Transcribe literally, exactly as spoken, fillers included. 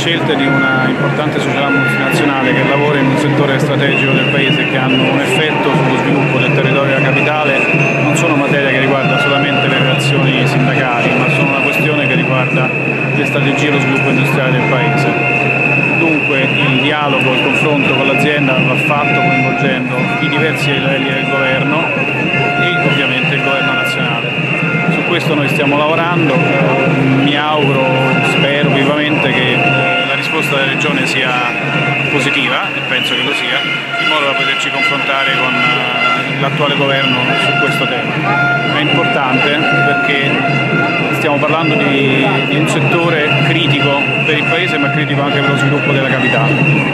scelte di una importante società multinazionale che lavora in un settore strategico del Paese e che hanno un effetto sullo sviluppo del territorio della capitale non sono materia che riguarda solamente le relazioni sindacali, ma sono una questione che riguarda le strategie e lo sviluppo industriale del Paese. Dunque il dialogo, il confronto con l'azienda va fatto coinvolgendo i diversi livelli del governo e ovviamente il governo nazionale. Su questo noi stiamo lavorando, mi auguro, spero vivamente che la risposta della Regione sia positiva, e penso che lo sia, in modo da poterci confrontare con l'attuale governo su questo tema. È importante perché stiamo parlando di, di un settore critico per il Paese, ma critico anche per lo sviluppo della capitale.